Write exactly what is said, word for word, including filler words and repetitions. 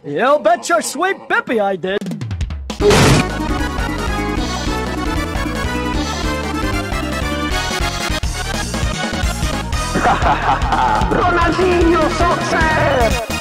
You bet your sweet Bippy I did. Ronaldinho Soccer!